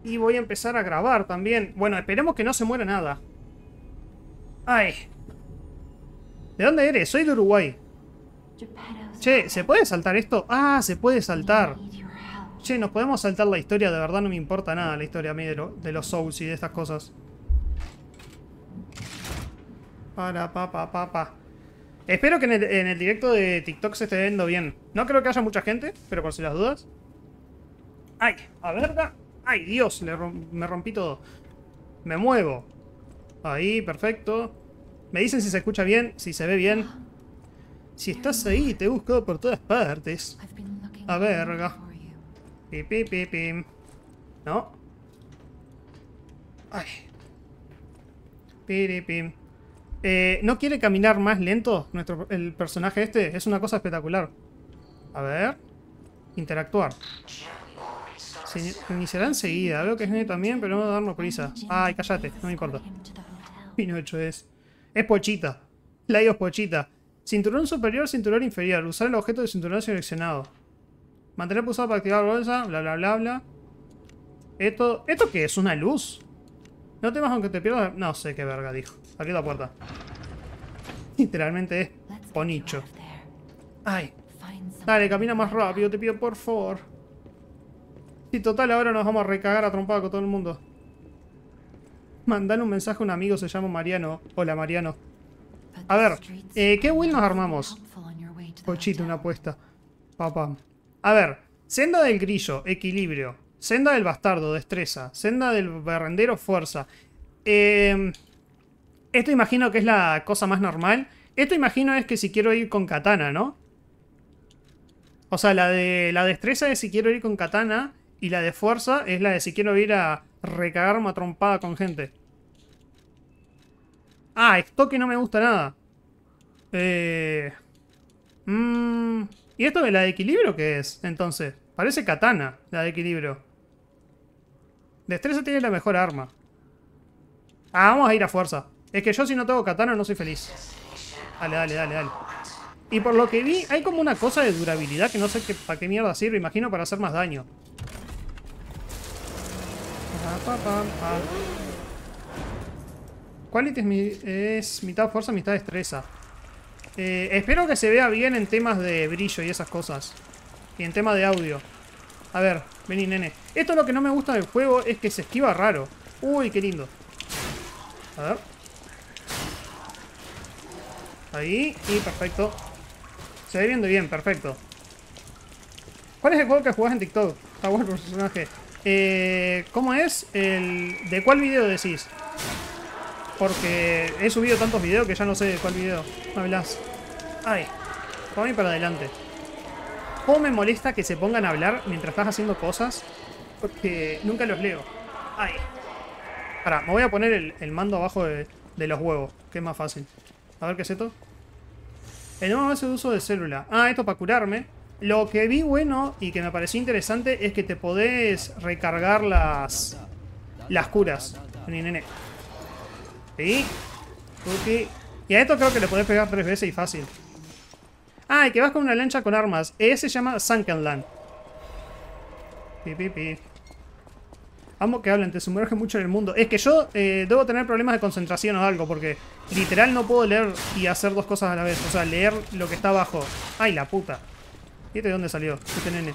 Y voy a empezar a grabar también. Bueno, esperemos que no se muera nada. Ay. ¿De dónde eres? Soy de Uruguay. Che, ¿se puede saltar esto? Ah, se puede saltar. Che, nos podemos saltar la historia. De verdad no me importa nada la historia a mí de los Souls y de estas cosas. Pa. Espero que en el directo de TikTok se esté viendo bien. No creo que haya mucha gente, pero por si las dudas. ¡Ay! A ver, ¡ay, Dios! Me rompí todo. Me muevo. Ahí, perfecto. Me dicen si se escucha bien, si se ve bien. Si estás ahí, te he buscado por todas partes. A verga. Pim. No. Ay. Piripim. ¿No quiere caminar más lento el personaje este? Es una cosa espectacular. A ver. Interactuar. Se iniciará enseguida. Veo que es Nene también, pero no voy a darnos prisa. Ay, cállate, no me importa. Pinocho es. Es Pochita. Laio es Pochita. Cinturón superior, cinturón inferior. Usar el objeto de cinturón seleccionado. Mantener pulsado para activar la bolsa. Bla. ¿Esto qué es? ¿Una luz? No temas aunque te pierdas. No sé qué verga dijo. Aquí la puerta. Literalmente es Ponicho. Ay. Dale, camina más rápido, te pido por favor. Y total, ahora nos vamos a recagar a trompada con todo el mundo. Mandale un mensaje a un amigo, se llama Mariano. Hola, Mariano. A ver, ¿qué build nos armamos? Pochito, una apuesta. Papá. A ver, senda del grillo, equilibrio. Senda del bastardo, destreza. Senda del barrendero, fuerza. Esto imagino que es la cosa más normal. Esto imagino es que si quiero ir con katana, ¿no? O sea, la de la destreza es si quiero ir con katana. Y la de fuerza es la de si quiero ir a recagarme a trompada con gente. Ah, esto que no me gusta nada. ¿Y esto de la de equilibrio qué es? Entonces, parece katana, la de equilibrio. Destreza tiene la mejor arma. Ah, vamos a ir a fuerza. Es que yo si no tengo katana no soy feliz. Dale. Y por lo que vi, hay como una cosa de durabilidad que no sé para qué mierda sirve. Imagino para hacer más daño. Quality es mitad fuerza, mitad destreza. Espero que se vea bien en temas de brillo y esas cosas. Y en tema de audio. A ver, vení, nene. Esto es lo que no me gusta del juego, es que se esquiva raro. Uy, qué lindo. A ver. Ahí, y perfecto. Se ve viendo bien, perfecto. ¿Cuál es el juego que jugás en TikTok? Está bueno el personaje. ¿Cómo es? ¿De cuál video decís? Porque he subido tantos videos que ya no sé de cuál video hablas. Ay, vamos a ir para adelante. ¿Cómo me molesta que se pongan a hablar mientras estás haciendo cosas? Porque nunca los leo. Ay. Pará, me voy a poner el mando abajo de los huevos, que es más fácil. A ver qué es esto. El nuevo base de uso de célula. Ah, esto para curarme. Lo que vi bueno y que me pareció interesante es que te podés recargar las curas. Vení, nene. ¿Sí? Okay. Y a esto creo que le podés pegar 3 veces y fácil. Ah, y que vas con una lancha con armas. Ese se llama Sunkenland. Pi. Amo que hablen, te sumerge mucho en el mundo. Es que yo debo tener problemas de concentración o algo, porque literal no puedo leer y hacer dos cosas a la vez. O sea, leer lo que está abajo. ¡Ay, la puta! ¿Y este de dónde salió? Este nene.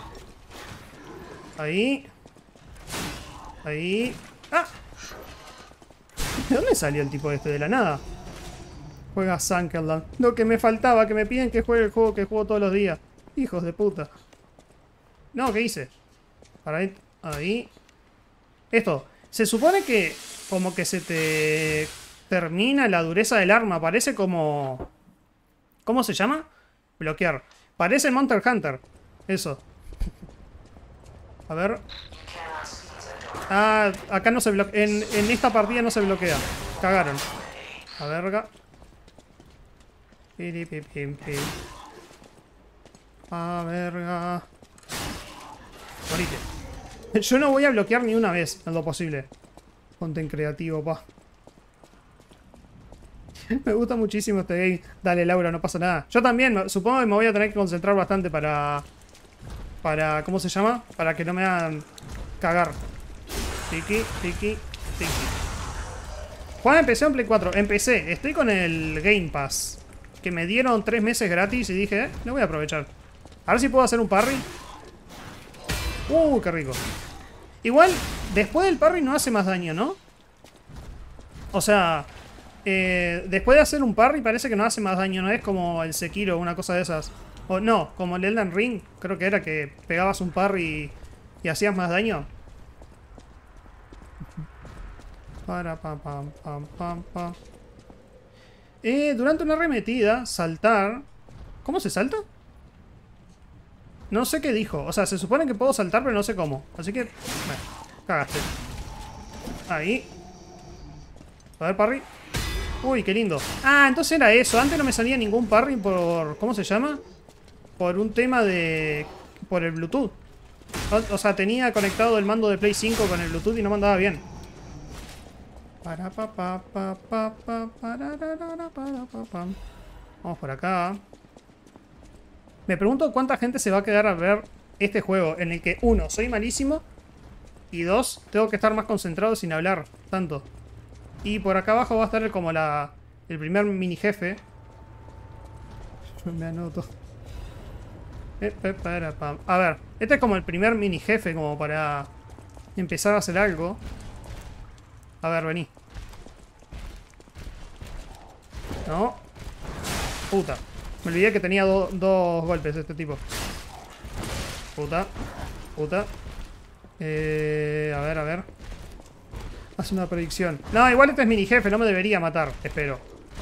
Ahí. Ahí. ¡Ah! ¿De dónde salió el tipo este? De la nada. Juega Sunkenland. Lo que me faltaba, que me piden que juegue el juego que juego todos los días. Hijos de puta. No, ¿qué hice? Para ahí. Esto. Se supone que como que se te termina la dureza del arma. Parece como... ¿Cómo se llama? Bloquear. Parece Monster Hunter. Eso. A ver. Ah, acá no se bloquea. En esta partida no se bloquea. Cagaron. A verga. A verga. Morite. Yo no voy a bloquear ni una vez en lo posible. Ponte en creativo, pa. Me gusta muchísimo este game. Dale, Laura, no pasa nada. Yo también, supongo que me voy a tener que concentrar bastante para... ¿Cómo se llama? Para que no me hagan cagar. Tiki, tiki, tiki. ¿Cuándo empecé en Play 4? Empecé. Estoy con el Game Pass. Que me dieron 3 meses gratis y dije, lo voy a aprovechar. A ver si puedo hacer un parry. Qué rico. Igual, después del parry no hace más daño, ¿no? O sea, después de hacer un parry parece que no hace más daño. No es como el Sekiro o una cosa de esas. O no, como el Elden Ring. Creo que era que pegabas un parry y hacías más daño. Para pam pam pam pam pam. Durante una arremetida, saltar. ¿Cómo se salta? No sé qué dijo. O sea, se supone que puedo saltar, pero no sé cómo. Así que... Bueno, cagaste. Ahí. A ver, parry. Uy, qué lindo. Ah, entonces era eso. Antes no me salía ningún parry por... ¿Cómo se llama? Por un tema de... Por el Bluetooth. O sea, tenía conectado el mando de Play 5 con el Bluetooth y no me andaba bien. Vamos por acá. Me pregunto cuánta gente se va a quedar a ver este juego en el que, 1, soy malísimo y 2, tengo que estar más concentrado sin hablar tanto. Y por acá abajo va a estar como el primer mini jefe. Me anoto. A ver, este es como el primer mini jefe como para empezar a hacer algo. A ver, vení. No. Puta. Me olvidé que tenía dos golpes este tipo. Puta. Puta. A ver, a ver. Hace una predicción. No, igual este es mini jefe, no me debería matar. Espero.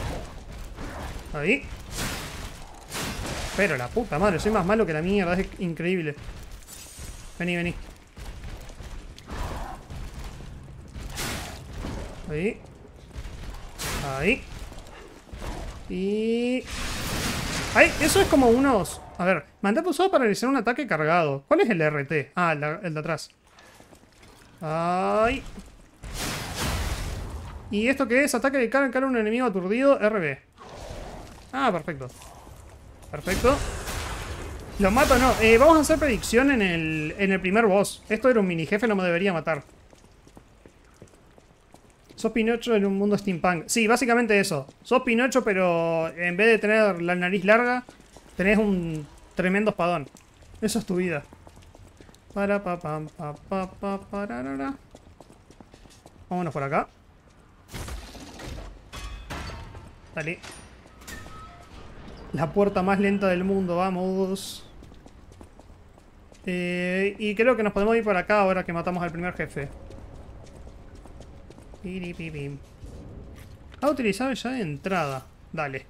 Ahí. Pero la puta madre, soy más malo que la mierda, es increíble. Vení, vení. Ahí. Ahí. Y... ¡Ay! Eso es como unos... A ver, mandato usado para realizar un ataque cargado. ¿Cuál es el RT? Ah, el de atrás. ¡Ay! ¿Y esto qué es? Ataque de cara a un enemigo aturdido, RB. Ah, perfecto. Perfecto. ¿Lo mato o no? Vamos a hacer predicción en el primer boss. Esto era un mini jefe, no me debería matar. Sos Pinocho en un mundo steampunk. Sí, básicamente eso. Sos Pinocho, pero en vez de tener la nariz larga, tenés un tremendo espadón. Eso es tu vida. Vámonos por acá. Dale. La puerta más lenta del mundo, vamos. Y creo que nos podemos ir por acá ahora que matamos al primer jefe. Ha utilizado ya de entrada. Dale.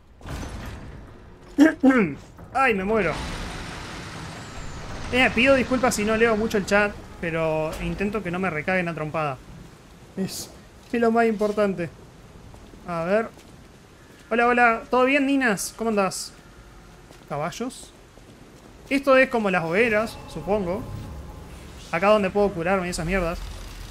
Ay, me muero. Pido disculpas si no leo mucho el chat, pero intento que no me recaguen a trompada. Es lo más importante. A ver. Hola, hola. ¿Todo bien, ninas? ¿Cómo andás? Caballos. Esto es como las hogueras, supongo. Acá donde puedo curarme y esas mierdas.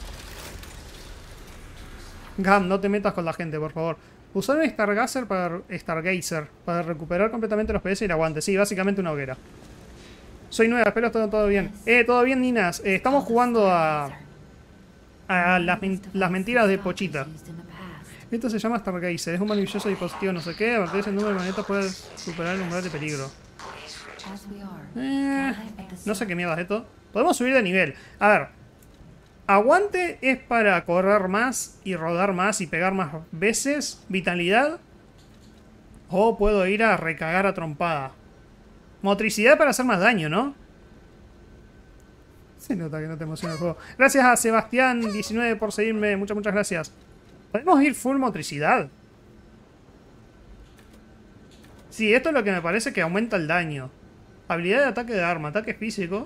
Gam, no te metas con la gente, por favor. Usar un Stargazer para recuperar completamente los PS y el aguante. Sí, básicamente una hoguera. Soy nueva, espero todo bien. Todo bien, ninas. Estamos jugando a las mentiras de Pochita. Esto se llama Stargazer. Es un maravilloso dispositivo, no sé qué. A partir de ese número de manetas puedes superar el umbral de peligro. No sé qué mierda es esto. Podemos subir de nivel. A ver. Aguante es para correr más y rodar más y pegar más veces. Vitalidad. O puedo ir a recagar a trompada. Motricidad para hacer más daño, ¿no? Se nota que no te emociona el juego. Gracias a Sebastián19 por seguirme. Muchas gracias. ¿Podemos ir full motricidad? Sí, esto es lo que me parece que aumenta el daño. Habilidad de ataque de arma. Ataque físico.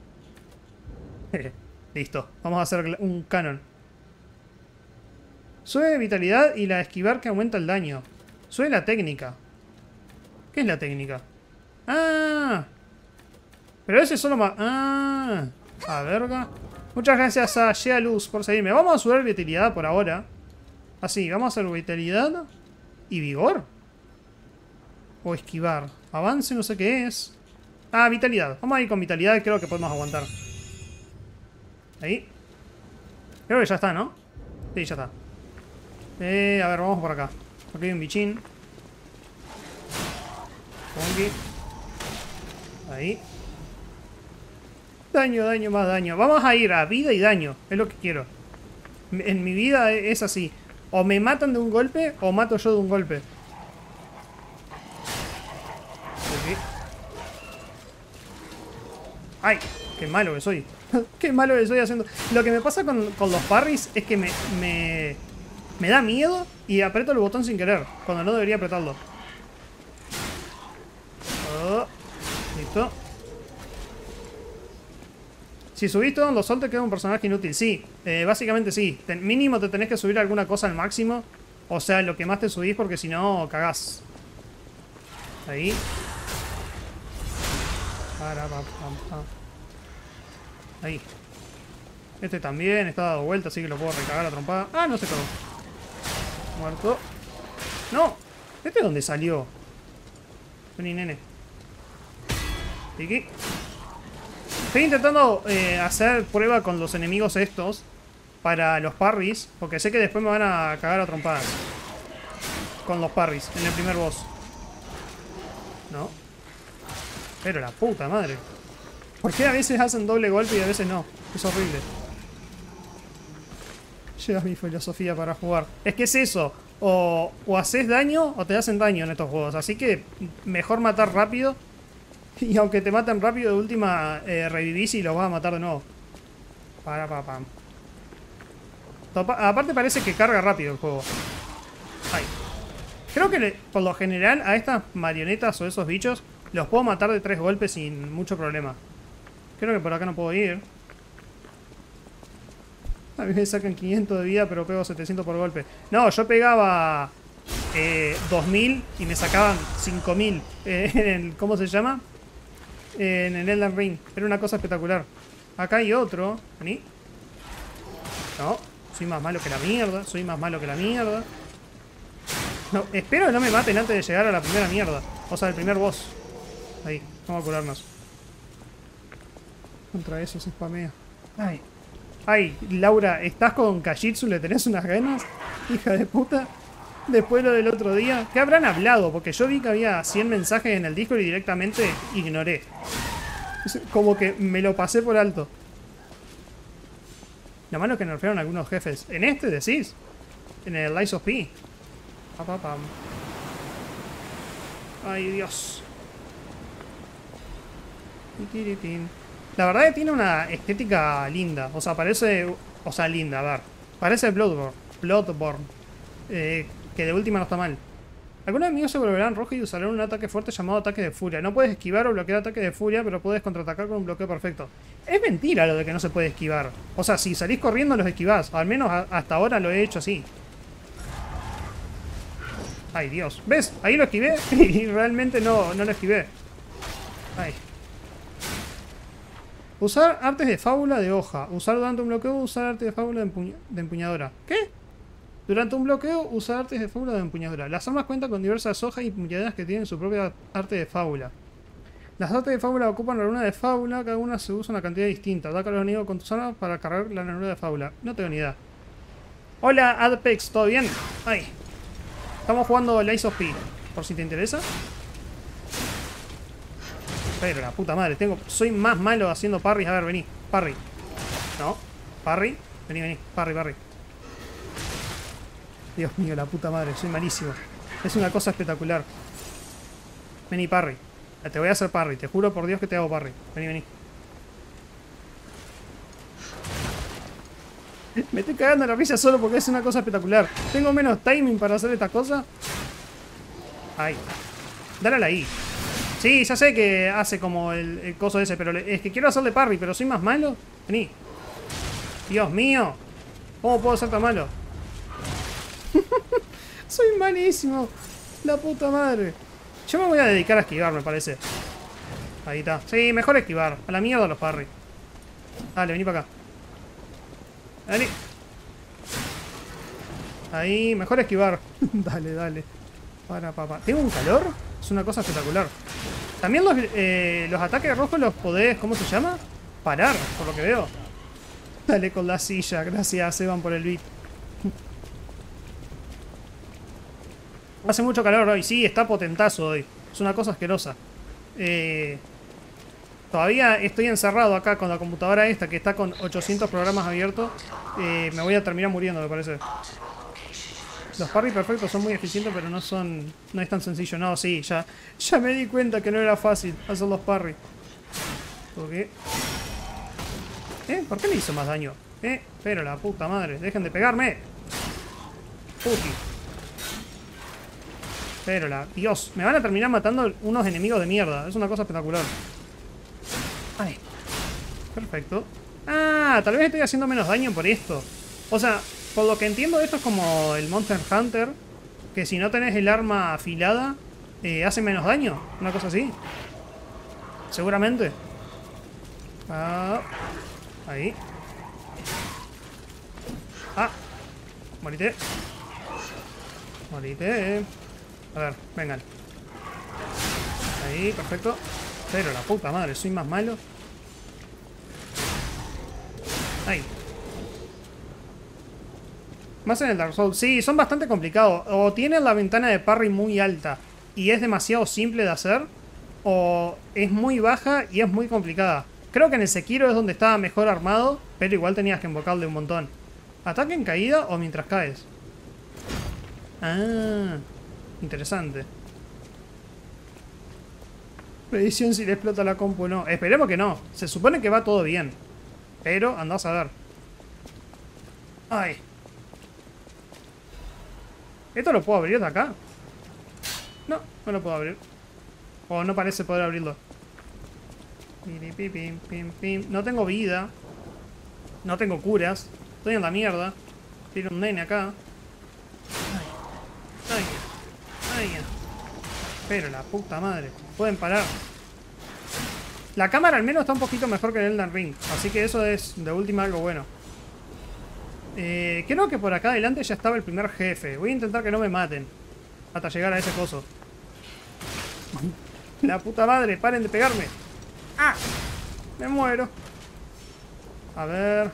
Listo, vamos a hacer un canon. Sube vitalidad y la esquivar que aumenta el daño. Sube la técnica. ¿Qué es la técnica? ¡Ah! Pero ese solo más... ¡Ah! A verga. Muchas gracias a Shea Luz por seguirme. Vamos a subir vitalidad por ahora. Así, vamos a hacer vitalidad y vigor. O esquivar. Avance, no sé qué es. Ah, vitalidad. Vamos a ir con vitalidad, creo que podemos aguantar. Ahí. Creo que ya está, ¿no? Sí, ya está. A ver, vamos por acá. Aquí hay un bichín. Pongi. Ahí. Daño, daño, más daño. Vamos a ir a vida y daño. Es lo que quiero. En mi vida es así. O me matan de un golpe o mato yo de un golpe. Aquí. ¡Ay! ¡Qué malo que soy! ¡Qué malo que soy haciendo! Lo que me pasa con los parries es que me da miedo y aprieto el botón sin querer, cuando no debería apretarlo. Oh, listo. Si subís todo en los sol te queda un personaje inútil. Sí, básicamente sí. Mínimo te tenés que subir alguna cosa al máximo. O sea, lo que más te subís porque si no, cagás. Ahí. Ahí. Este también está dado vuelta, así que lo puedo recagar a trompada. Ah, no se cagó. Muerto. ¡No! ¿Este dónde salió? Vení, nene. Tiki. Estoy intentando hacer prueba con los enemigos estos para los parries, porque sé que después me van a cagar a trompadas con los parries en el primer boss. ¿No? Pero la puta madre. ¿Por qué a veces hacen doble golpe y a veces no? Es horrible. Llevas mi filosofía para jugar. Es que es eso. O haces daño o te hacen daño en estos juegos. Así que mejor matar rápido. Y aunque te maten rápido, de última revivís y los vas a matar de nuevo. Pam. Aparte parece que carga rápido el juego. Ay. Creo que por lo general a estas marionetas o esos bichos los puedo matar de 3 golpes sin mucho problema. Creo que por acá no puedo ir. A mí me sacan 500 de vida, pero pego 700 por golpe. No, yo pegaba 2000 y me sacaban 5000. ¿Cómo se llama? En el Elden Ring. Era una cosa espectacular. Acá hay otro. ¿Vení? No, soy más malo que la mierda. Soy más malo que la mierda. No, espero que no me maten antes de llegar a la primera mierda. O sea, el primer boss. Ahí, vamos a curarnos. Contra eso se spamea. Ay. Ay, Laura, ¿estás con Kajitsu? ¿Le tenés unas ganas? Hija de puta. Después lo del otro día. ¿Qué habrán hablado? Porque yo vi que había 100 mensajes en el Discord y directamente ignoré. Como que me lo pasé por alto. Lo malo es que nerfearon algunos jefes. ¿En este decís? En el Lies of P. Pam. Ay, Dios. La verdad que tiene una estética linda. O sea, parece... O sea, linda, a ver. Parece Bloodborne. Que de última no está mal. Algunos enemigos se volverán rojos y usarán un ataque fuerte llamado ataque de furia. No puedes esquivar o bloquear ataque de furia, pero puedes contraatacar con un bloqueo perfecto. Es mentira lo de que no se puede esquivar. O sea, si salís corriendo los esquivás. Al menos hasta ahora lo he hecho así. Ay, Dios. ¿Ves? Ahí lo esquivé y realmente no lo esquivé. Ay. Usar artes de fábula de hoja. Usar durante un bloqueo, usar artes de fábula de empuñadura. ¿Qué? Durante un bloqueo, usar artes de fábula de empuñadura. Las armas cuentan con diversas hojas y empuñaduras que tienen su propia arte de fábula. Las artes de fábula ocupan la ranura de fábula. Cada una se usa una cantidad distinta. Ataca a los enemigos con tus armas para cargar la ranura de fábula. No tengo ni idea. Hola, Adpex. ¿Todo bien? Ay. Estamos jugando Lies of P. Por si te interesa. Pero la puta madre, soy más malo haciendo parries. A ver, vení, parry. No, parry. Vení, parry. Dios mío, la puta madre, soy malísimo. Es una cosa espectacular. Vení, parry. Te voy a hacer parry, te juro por Dios que te hago parry. Vení. Me estoy cagando la risa solo porque es una cosa espectacular. Tengo menos timing para hacer esta cosa. Ahí. Dale a la I. Sí, ya sé que hace como el coso ese, pero es que quiero hacerle parry, pero soy más malo. Vení. Dios mío. ¿Cómo puedo ser tan malo? Soy malísimo. La puta madre. Yo me voy a dedicar a esquivar, me parece. Ahí está. Sí, mejor esquivar. A la mierda los parry. Dale, vení para acá. Dale. Ahí, mejor esquivar. Dale. Para, papá. ¿Tengo un calor? Es una cosa espectacular. También los ataques rojos los podés, ¿cómo se llama? Parar, por lo que veo. Dale con la silla. Gracias, Evan, por el beat. Hace mucho calor hoy. Sí, está potentazo hoy. Es una cosa asquerosa. Todavía estoy encerrado acá con la computadora esta que está con 800 programas abiertos. Me voy a terminar muriendo, me parece. Los parry perfectos son muy eficientes, pero no es tan sencillo. No, sí, ya me di cuenta que no era fácil hacer los parry. ¿Por qué? ¿Por qué me hizo más daño? Pero la puta madre, dejen de pegarme. Puti. Pero la... Dios, me van a terminar matando unos enemigos de mierda. Es una cosa espectacular. Ay. Perfecto. Ah, tal vez estoy haciendo menos daño por esto. O sea, por lo que entiendo, esto es como el Monster Hunter. Que si no tenés el arma afilada, hace menos daño. Una cosa así. Seguramente. Ah, ahí. Ah. Morite. Morite. A ver, vengan. Ahí, perfecto. Pero la puta madre, soy más malo. Ahí. Más en el Dark Souls. Sí, son bastante complicados. O tienen la ventana de parry muy alta y es demasiado simple de hacer, o es muy baja y es muy complicada. Creo que en el Sekiro es donde estaba mejor armado, pero igual tenías que invocarle un montón. ¿Ataque en caída o mientras caes? Ah, interesante. Predicción si le explota la compu o no. Esperemos que no. Se supone que va todo bien, pero andás a ver. Ay. ¿Esto lo puedo abrir de acá? No, no lo puedo abrir. O no parece poder abrirlo. No tengo vida. No tengo curas. Estoy en la mierda. Tiene un nene acá. Ay. Ay. Pero la puta madre. Pueden parar. La cámara al menos está un poquito mejor que el Elden Ring. Así que eso es de última algo bueno. Creo que por acá adelante ya estaba el primer jefe. Voy a intentar que no me maten hasta llegar a ese coso. La puta madre, paren de pegarme. ¡Ah! Me muero. A ver.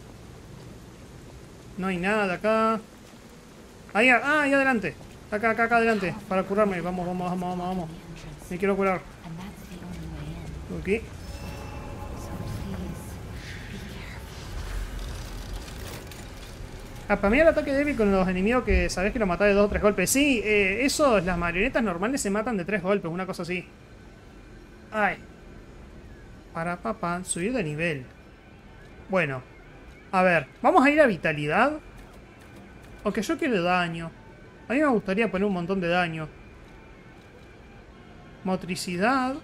No hay nada acá. Ahí, ahí adelante. Acá adelante. Para curarme. Vamos. Me quiero curar. Ok. Para mí el ataque débil con los enemigos que sabés que lo matás de 2 o 3 golpes. Sí, eso, las marionetas normales se matan de 3 golpes, una cosa así. Ay. Para papá, subir de nivel. Bueno. A ver, vamos a ir a vitalidad. Aunque yo quiero daño. A mí me gustaría poner un montón de daño. Motricidad.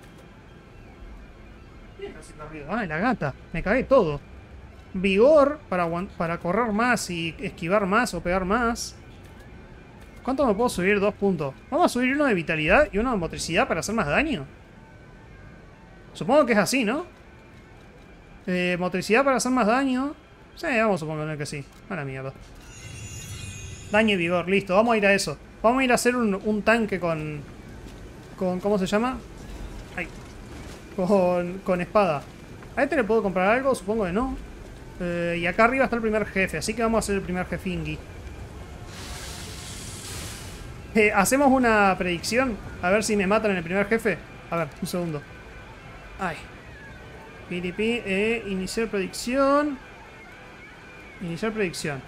Ay, la gata. Me cagué todo. Vigor para correr más y esquivar más o pegar más. ¿Cuánto me puedo subir? 2 puntos. Vamos a subir uno de vitalidad y uno de motricidad para hacer más daño. Supongo que es así, ¿no? Motricidad para hacer más daño. Sí, vamos a suponer que sí. A la mierda. Daño y vigor, listo. Vamos a ir a eso. Vamos a ir a hacer un tanque con ¿cómo se llama? Ay. Con espada. ¿A este le puedo comprar algo? Supongo que no. Y acá arriba está el primer jefe, así que vamos a hacer el primer jefingui. Hacemos una predicción. A ver si me matan en el primer jefe. A ver, un segundo. Ay. Piripi, iniciar predicción. Iniciar predicción.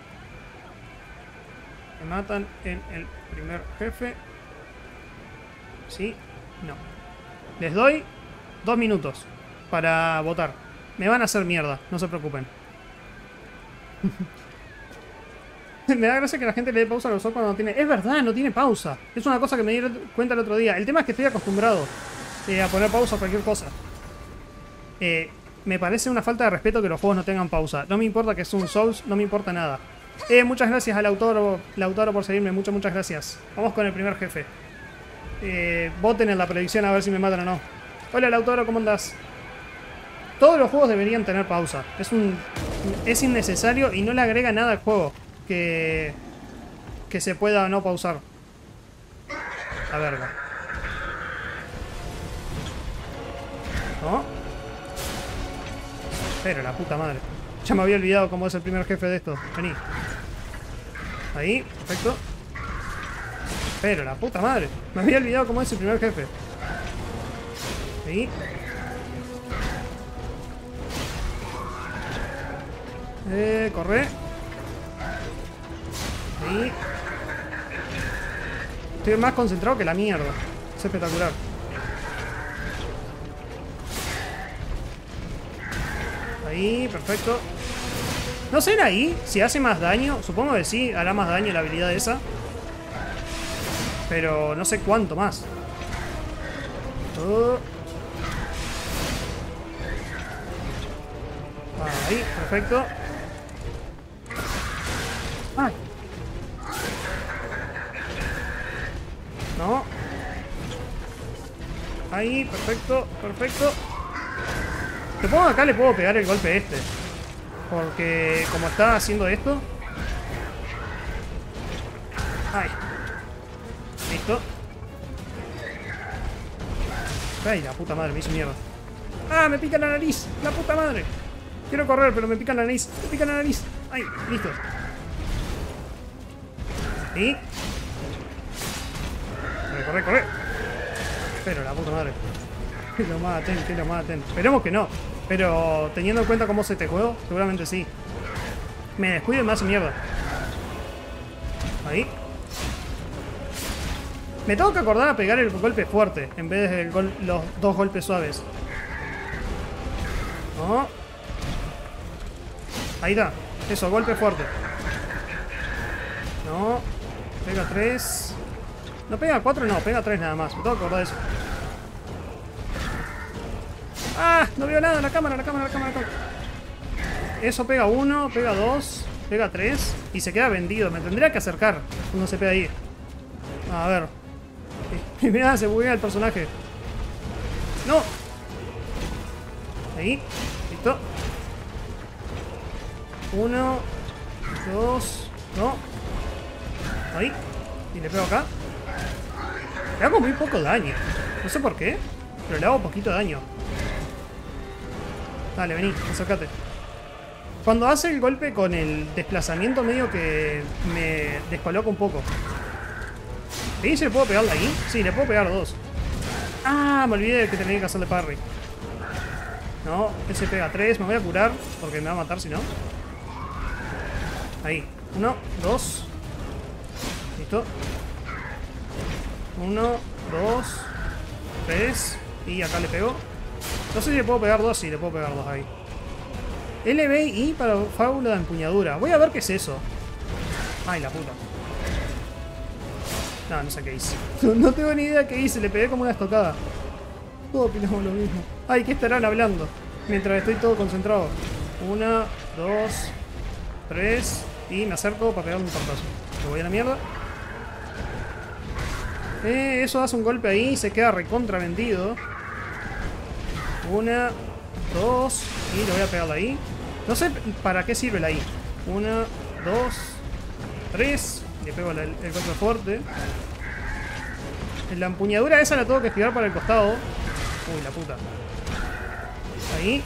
Me matan en el primer jefe. ¿Sí? No. Les doy 2 minutos para votar. Me van a hacer mierda, no se preocupen. Me da gracia que la gente le dé pausa a los ojos cuando no tiene... Es verdad, no tiene pausa. Es una cosa que me di cuenta el otro día. El tema es que estoy acostumbrado a poner pausa a cualquier cosa. Me parece una falta de respeto que los juegos no tengan pausa. No me importa que es un Souls, no me importa nada. Muchas gracias al Lautaro por seguirme. Muchas gracias. Vamos con el primer jefe. Voten en la predicción a ver si me matan o no. Hola Lautaro, ¿cómo andás? Todos los juegos deberían tener pausa. Es innecesario y no le agrega nada al juego que se pueda no pausar. La verga. ¿No? Pero la puta madre. Ya me había olvidado cómo es el primer jefe de esto. Vení. Ahí, perfecto. Pero la puta madre. Me había olvidado cómo es el primer jefe. Ahí. Corre. Ahí. Estoy más concentrado que la mierda. Es espectacular. Ahí, perfecto. No sé ahí si hace más daño. Supongo que sí, hará más daño la habilidad esa. Pero no sé cuánto más. Ahí, perfecto. ¡Ay! No. Ahí, perfecto, perfecto. Supongo que acá le puedo pegar el golpe este. Porque como está haciendo esto. Ay. Listo. Ay, la puta madre, me hizo mierda. ¡Ah, me pica la nariz! ¡La puta madre! Quiero correr, pero me pica la nariz. Me pica la nariz. ¡Ay! Listo. ¿Y? Corre, corre. Pero la puta madre. Que lo maten, que lo maten. Esperemos que no. Pero teniendo en cuenta cómo se te juego, seguramente sí. Me descuido y me hace mierda. Ahí. Me tengo que acordar a pegar el golpe fuerte en vez de los dos golpes suaves. No. Ahí está. Eso, golpe fuerte. No. Pega 3. ¿No pega 4? No, pega 3 nada más. Me tengo que acordar de eso. ¡Ah! No veo nada. La cámara, la cámara, la cámara, la cámara. Eso pega 1, pega 2, pega 3 y se queda vendido. Me tendría que acercar cuando se pega ahí. A ver. Y mira, se buguea el personaje. ¡No! Ahí. Listo. 1, 2, no. Ahí. Y le pego acá. Le hago muy poco daño. No sé por qué, pero le hago poquito daño. Dale, vení, acércate. Cuando hace el golpe con el desplazamiento medio que me descoloca un poco. ¿Veis si le puedo pegar de ahí? Sí, le puedo pegar 2. Ah, me olvidé que tenía que hacerle parry. No, ese pega 3. Me voy a curar porque me va a matar si no. Ahí. 1, 2. Listo. 1, 2, 3. Y acá le pego. No sé si le puedo pegar 2. Sí, le puedo pegar 2 ahí. LB y para fábula de empuñadura. Voy a ver qué es eso. Ay, la puta. No, no sé qué hice. No tengo ni idea qué hice. Le pegué como una estocada. Todos opinamos lo mismo. Ay, ¿qué estarán hablando? Mientras estoy todo concentrado. 1, 2, 3. Y me acerco para pegarle un tortazo. Me voy a la mierda. Eso hace un golpe ahí y se queda recontra vendido. 1, 2. Y le voy a pegarle ahí. No sé para qué sirve la I. 1, 2, 3. Le pego el golpe fuerte. La empuñadura esa la tengo que esquivar para el costado. Uy, la puta. Ahí.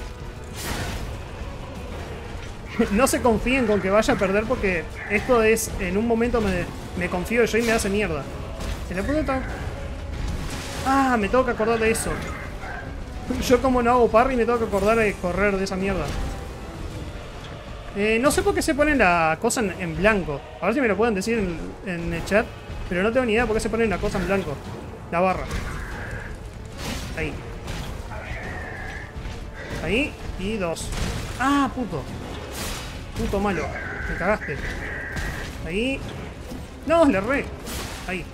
No se confíen con que vaya a perder porque esto es... En un momento me confío yo y me hace mierda. ¿Se la puta? Ah, me tengo que acordar de eso. Yo como no hago parry me tengo que acordar de correr de esa mierda. No sé por qué se pone la cosa en blanco. A ver si me lo pueden decir en el chat. Pero no tengo ni idea por qué se pone la cosa en blanco. La barra. Ahí. Ahí. Y 2. Ah, puto. Puto malo. Me cagaste. Ahí. No, le erré. Ahí.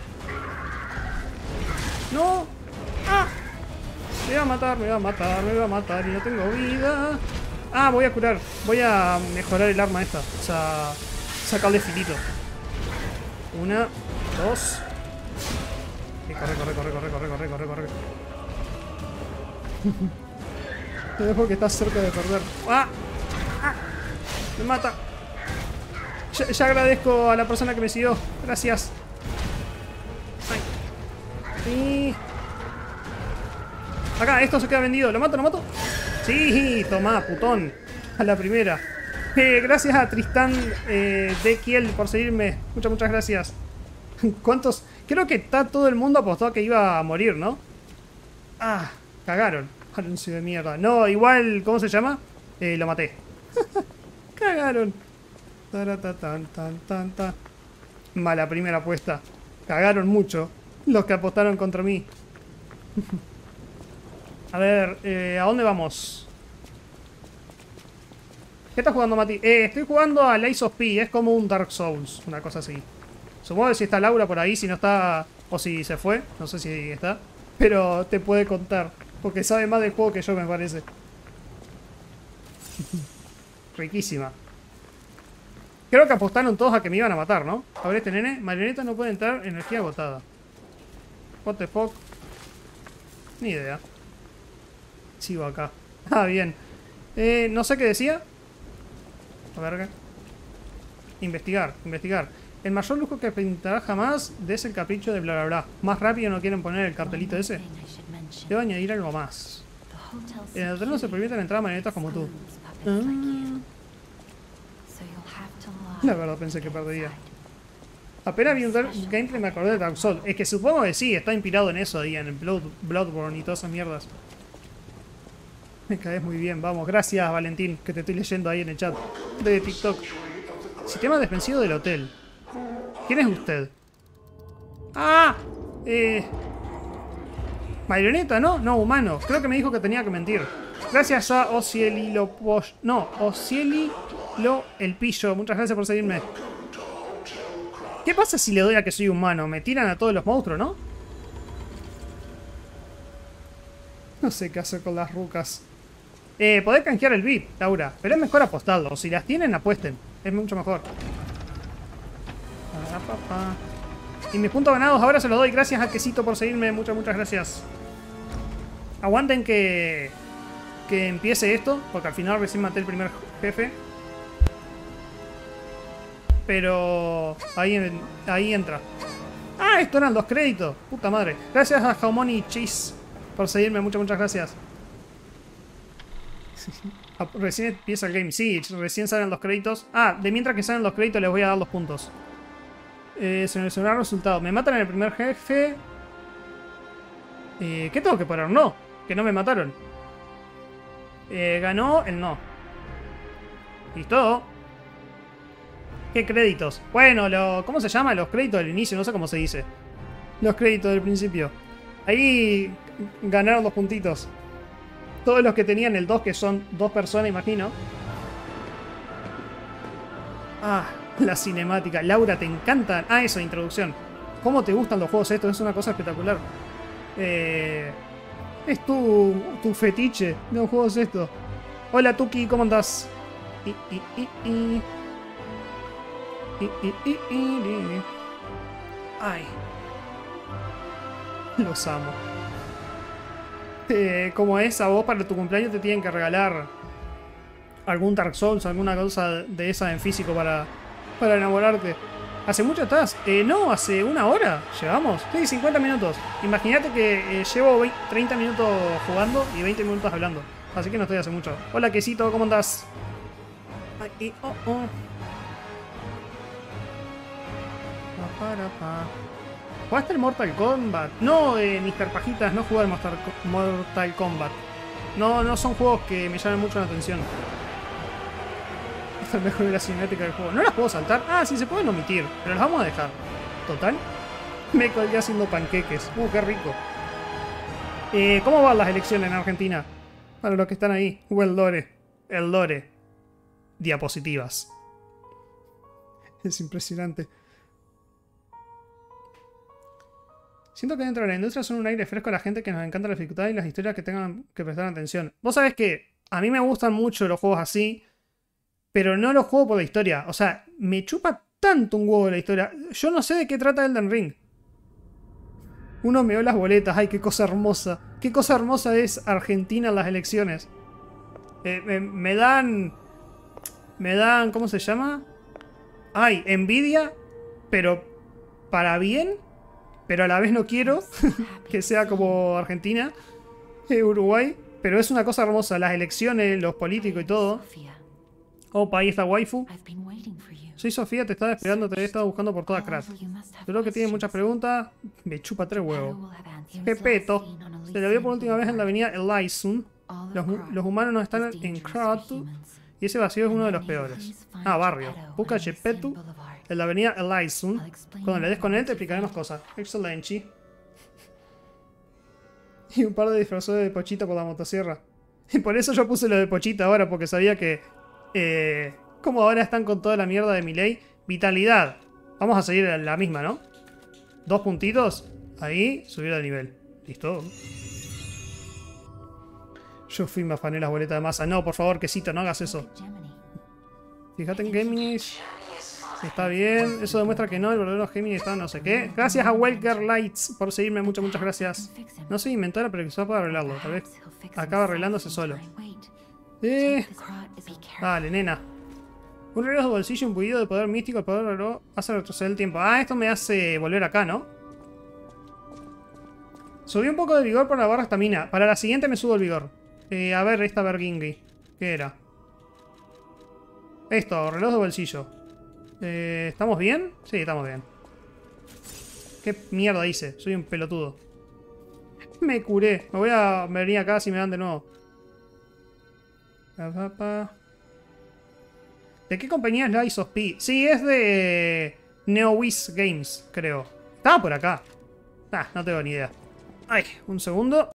No. Ah. Me va a matar, me va a matar, me va a matar. Y no tengo vida. Ah, voy a curar. Voy a mejorar el arma esta. O sea, sacarle filito. 1, 2. Y corre, corre, corre, corre, corre, corre, corre, corre. Te dejo que estás cerca de perder. ¡Ah! ¡Ah! Me mata. Ya agradezco a la persona que me siguió. Gracias. Ay. Y... Acá, esto se queda vendido. ¿Lo mato? ¿Lo mato? Sí, tomá, putón. A la primera. Gracias a Tristán de Kiel por seguirme. Muchas gracias. ¿Cuántos? Creo que está todo el mundo apostado a que iba a morir, ¿no? Ah, cagaron. Anuncio de mierda. No, igual, ¿cómo se llama? Lo maté. Cagaron. Taratatan, tan, tan, tan. Mala primera apuesta. Cagaron mucho los que apostaron contra mí. A ver, ¿a dónde vamos? ¿Qué estás jugando, Mati? Estoy jugando a Lies of P. Es como un Dark Souls, una cosa así. Supongo que si está Laura por ahí, si no está... O si se fue, no sé si está. Pero te puede contar. Porque sabe más del juego que yo, me parece. Riquísima. Creo que apostaron todos a que me iban a matar, ¿no? A ver este nene. Marioneta no puede entrar, energía agotada. What the fuck. Ni idea. Sigo acá. Ah, bien. No sé qué decía. A ver. Investigar. El mayor lujo que pintará jamás des el capricho de bla bla bla. Más rápido no quieren poner el cartelito ese. Debo añadir algo más. En el hotel no se permiten entrar marionetas como tú. La verdad pensé que perdería. Apenas vi un gameplay me acordé de Dark Souls. Es que supongo que sí, está inspirado en eso ahí, en el Bloodborne y todas esas mierdas. Me caes muy bien, vamos. Gracias, Valentín, que te estoy leyendo ahí en el chat de TikTok. Sistema defensivo del hotel. ¿Quién es usted? ¡Ah! Marioneta, ¿no? No, humano. Creo que me dijo que tenía que mentir. Gracias a Ocielilo Posh. No, Ocielilo el Pillo. Muchas gracias por seguirme. ¿Qué pasa si le doy a que soy humano? Me tiran a todos los monstruos, ¿no? No sé qué hacer con las rucas. Podés canjear el beat, Laura. Pero es mejor apostarlo. Si las tienen, apuesten. Es mucho mejor. Y mis puntos ganados ahora se los doy. Gracias a Quesito por seguirme. Muchas gracias. Aguanten que empiece esto. Porque al final recién maté el primer jefe. Pero ahí entra. Ah, esto eran los créditos. Puta madre. Gracias a Jamón y Cheese por seguirme. Muchas gracias. Recién empieza el game. Sí, recién salen los créditos. Ah, de mientras que salen los créditos les voy a dar los puntos. Seleccionar resultados. Me matan en el primer jefe. ¿Qué tengo que parar? No. Que no me mataron. Ganó el no. ¿Listo? ¿Qué créditos? Bueno, ¿cómo se llama? Los créditos del inicio. No sé cómo se dice. Los créditos del principio. Ahí ganaron los puntitos. Todos los que tenían el 2, que son 2 personas, imagino. Ah, la cinemática. Laura, te encantan. Ah, eso, introducción. ¿Cómo te gustan los juegos estos? Es una cosa espectacular. Es tu fetiche de los juegos estos. Hola, Tuki, ¿cómo andás? Ay. Los amo. Como es, a vos para tu cumpleaños te tienen que regalar algún Dark Souls, alguna cosa de esa en físico para enamorarte. ¿Hace mucho estás? No, hace una hora llevamos. Sí, 50 minutos. Imagínate que llevo 30 minutos jugando y 20 minutos hablando. Así que no estoy hace mucho. Hola, Quesito, ¿cómo andás? Ay, ¿Jugaste el Mortal Kombat? No, Mr. Pajitas, no jugué al Mortal Kombat. No son juegos que me llamen mucho la atención. Esta es mejor de la cinemática del juego. ¿No las puedo saltar? Ah, sí, se pueden omitir. Pero las vamos a dejar. Total. Me colgué haciendo panqueques. Qué rico. ¿Cómo van las elecciones en Argentina? Para los que están ahí. El lore. Diapositivas. Es impresionante. Siento que dentro de la industria son un aire fresco a la gente que nos encanta la dificultad y las historias que tengan que prestar atención. Vos sabés que a mí me gustan mucho los juegos así, pero no los juego por la historia. O sea, me chupa tanto un huevo de la historia. Yo no sé de qué trata Elden Ring. Uno me dio las boletas. Ay, qué cosa hermosa. Qué cosa hermosa es Argentina en las elecciones. Me dan... ¿Cómo se llama? Ay, envidia, pero para bien... Pero a la vez no quiero que sea como Argentina, Uruguay. Pero es una cosa hermosa. Las elecciones, los políticos y todo. Opa, ahí está waifu. I've been waiting for you. Soy Sofía, te estaba esperando, te he estado buscando por toda Krat. Creo que tienes muchas preguntas. Me chupa 3 huevos. Pepeto. Se la vio por última vez en la avenida Elysium. Los humanos no están en Krat. Y ese vacío es uno de los peores. Ah, barrio. Busca Gepetto en la avenida Elysium. Cuando le des con él te explicaremos cosas. Excelente. Y un par de disfrazados de Pochita por la motosierra. Y por eso yo puse lo de Pochita ahora, porque sabía que... como ahora están con toda la mierda de Milei. Vitalidad. Vamos a seguir la misma, ¿no? 2 puntitos. Ahí, subir de nivel. ¿Listo? Yo fui y me afané las boletas de masa. No, por favor, quesito, no hagas eso. Fíjate en Géminis. Está bien. Eso demuestra que no, el verdadero Géminis está no sé qué. Gracias a Welker Lights por seguirme. Muchas gracias. No soy inventora, pero quizás pueda arreglarlo. Tal vez acaba arreglándose solo. Dale, nena. Un reloj de bolsillo imbuido de poder místico. El poder reloj hace retroceder el tiempo. Ah, esto me hace volver acá, ¿no? Subí un poco de vigor por la barra estamina. Para la siguiente me subo el vigor. A ver, esta Bergingui. ¿Qué era? Esto, reloj de bolsillo. ¿Estamos bien? Sí, estamos bien. ¿Qué mierda hice? Soy un pelotudo. Me curé. Me voy a venir acá si me dan de nuevo. ¿De qué compañía es la Lies of P? Sí, es de NeoWiz Games, creo. Estaba por acá. Ah, no tengo ni idea. Ay, un segundo.